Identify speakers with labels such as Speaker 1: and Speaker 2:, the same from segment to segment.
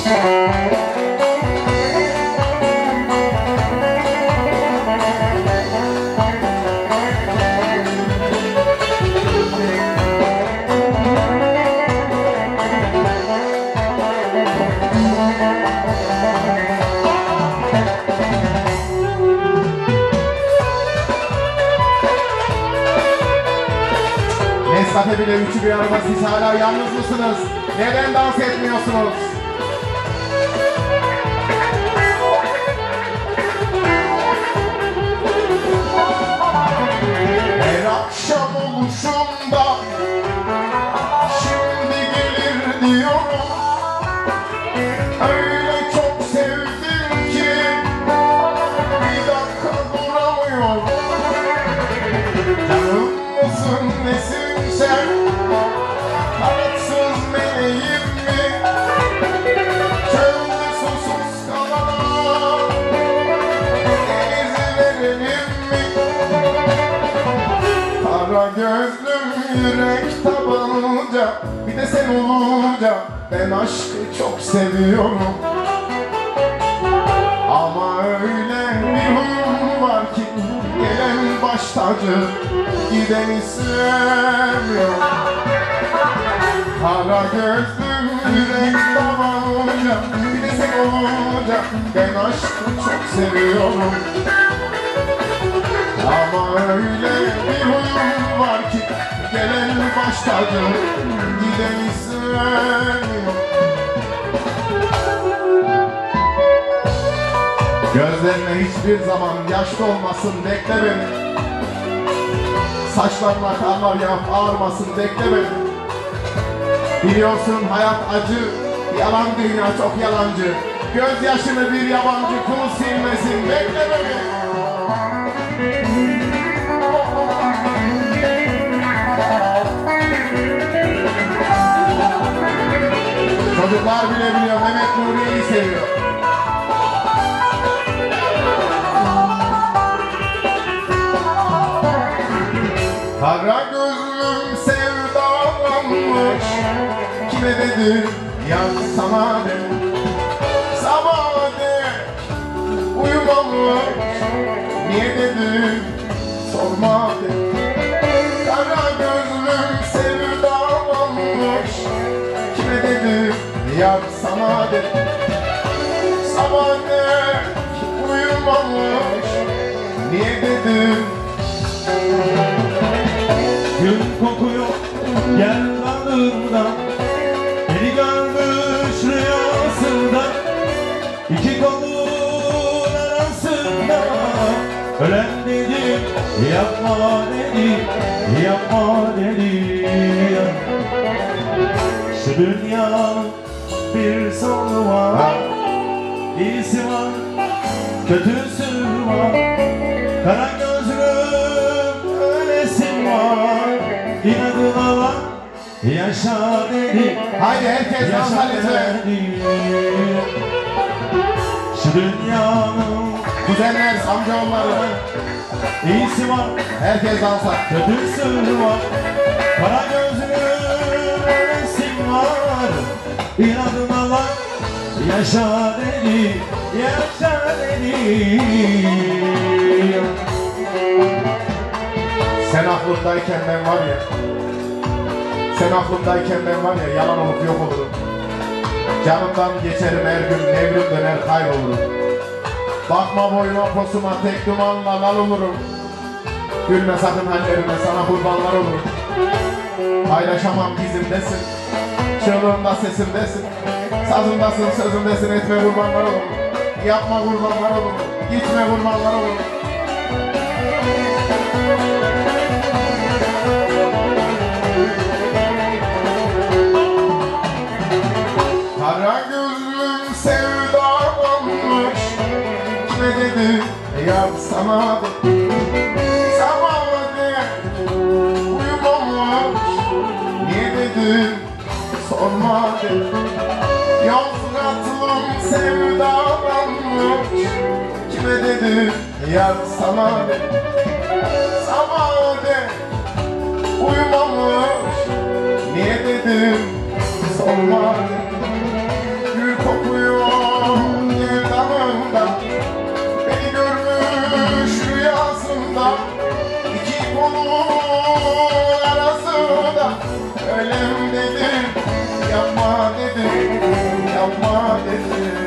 Speaker 1: Nescafe bile üçü bir arada, siz hala yalnız mısınız? Neden dans etmiyorsunuz? Her akşam oluşumda şimdi gelir diyorum. Öyle çok sevdim ki bir dakika duramıyorum. Canım mısın nesin sen? Kanatsız meleğim mi? Çölde susuz kalana denizi verelim mi? Kara gözlüm yürek tabanca, bir de sen olunca ben aşkı çok seviyorum. Ama öyle bir huyum var ki gelen baş tacı, gideni sevmiyorum. Kara gözlüm yürek tabanca, bir de sen olunca ben aşkı çok seviyorum. Ama öyle bir huyum var ki gelen baş tacı, gideni sevmiyorum. Gözlerine hiçbir zaman yaş dolmasın, bekle beni. Saçlarına karlar yağıp ağarmasın, bekle beni. Biliyorsun hayat acı, yalan dünya çok yalancı. Gözyaşını bir yabancı kul silmesin, bekle beni. Çocuklar bile biliyor, Mehmet Nuri'yi seviyor. Kara gözlüm sevdalanmış, kime dedim yar sana dedim. Sabah dek uyumamış, niye dedim sorma dedim. Kara gözlüm sevdalanmış, kime dedim yar sana dedim. Sabah dek uyumamış, niye dedim.
Speaker 2: Gül kokuyor yerlerinde, beni görmüş rüyasında, iki kolun arasında. Ölen dedim, yapma dedim, yapma dedim. Şu dünyanın bir sonu var, iyisi var, kötüsü var. Kara gözlüm ölesim var, inadına var, yaşa dedim.
Speaker 1: Haydi herkes dansa lütfen.
Speaker 2: Şu dünyanın
Speaker 1: kuzenler, amcaoğulları,
Speaker 2: iyisi var,
Speaker 1: herkes dansa.
Speaker 2: kötüsü var. Kara gözlüm ölesim var, inadına var, yaşa dedim, yaşa dedim.
Speaker 1: Sen aklımdayken ben var ya, sen aklımdayken ben var ya, yalan olup yok olurum. Canımdan geçerim her gün, nevrim döner kaybolurum. Bakma boyuma posuma, tek dumanla lal olurum. Gülme sakın hallerime, sana kurbanlar olurum. Paylaşamam gizimdesin, çığlığımda sesimdesin. Sazımdasın, sözümdesin, etme kurbanlar olurum. Yapma kurbanlar olurum, gitme kurbanlar olurum. Kara gözlüm sevdalanmış, kime dedi yar sana dedi. Sabah dek uyumamış, niye dedim sorma dedi. Yozgatlım sevdalanmış, kime dedi yar sana dedi. Sabah dek uyumamış, niye dedim sorma dedi. Gül kokuyor dedim, yapma dedim, yapma dedim.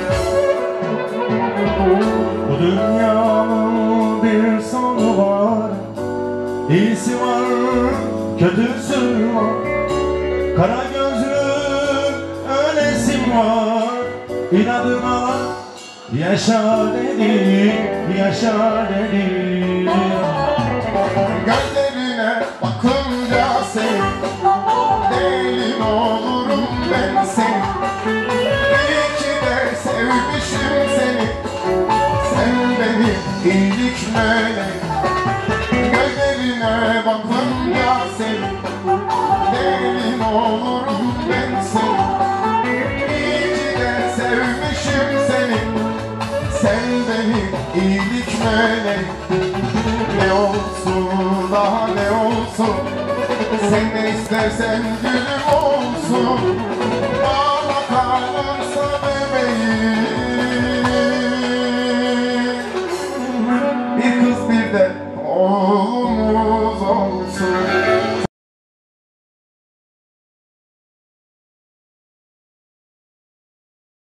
Speaker 2: Bu dünyanın bir sonu var, iyisi var, kötüsü var. Kara gözlü ölesim var, inadına yaşa dedi, yaşa dedi.
Speaker 1: Gözlerine bakınca senin, delin olurum ben senin. İyi ki de sevmişim seni, sen benim iyilik meleğim. Gözlerine bakınca senin, delin olurum ben senin. İyi ki de sevmişim seni, sen benim iyilik meleğim. Ne olsun daha ne olsun, sen ne istersen gülüm olsun.